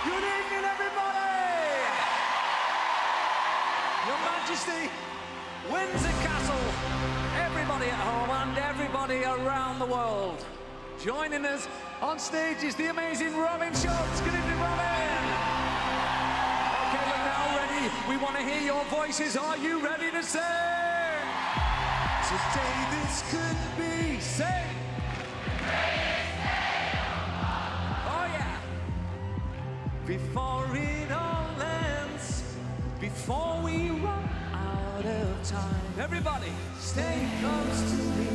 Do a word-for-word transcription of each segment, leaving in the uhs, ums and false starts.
Good evening, everybody! Your Majesty, Windsor Castle, everybody at home and everybody around the world. Joining us on stage is the amazing Robin Schulz. Good evening, Robin! Okay, we're now ready. We want to hear your voices. Are you ready to sing? Today this could be sing. Oh yeah. Before it all ends, before we run out of time, everybody, stay close to me.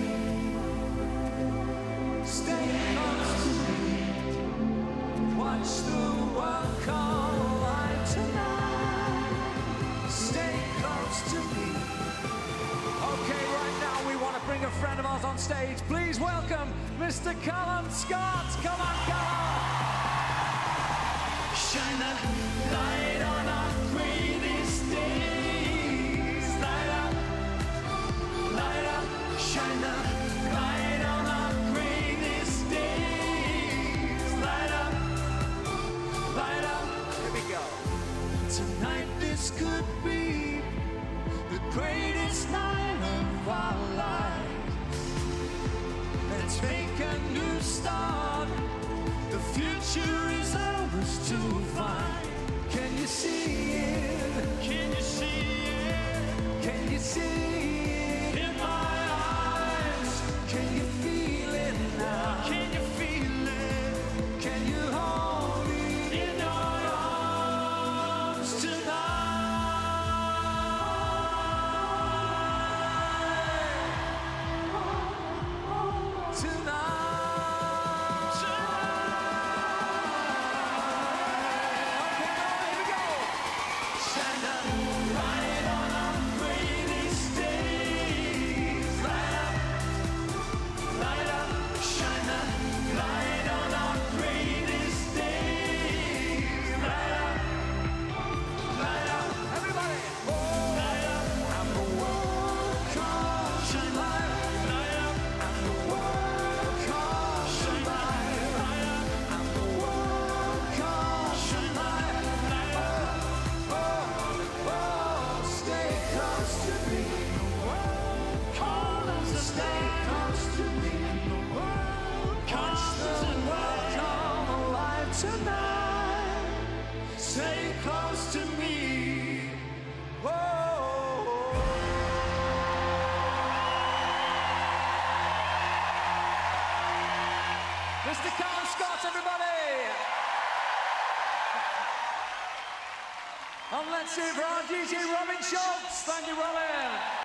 Stay close to me. Watch the world collide tonight. Stay close to me. Okay, right now we want to bring a friend of ours on stage. Please welcome Mister Calum Scott. Come on, Calum. Shine a light on our greatest days. Light up, light up. Shine a light on our greatest days. Light up, light up. Here we go. Tonight this could be the greatest night of our lives. Let's make a new start. The future is ours to find. Can you see it? Can you see it? Can you see it? In my eyes. Can you feel it now? Can you feel it? Can you hold it In your arms tonight. tonight? Shine a light on our greatest days. Light up, light up. Shine a light on our greatest days. Light up, light up. Everybody! Light up, And the world comes shine light, light up, and the world comes shine light, light up, and the world comes shine light, light up. oh, oh, stay close to me. Call us to Stay close to me. Watch the world come alive tonight. Stay close to me. Whoa. Mister Calum Scott, everybody! And let's see it for our D J Robin Schulz. Thank you, Robin.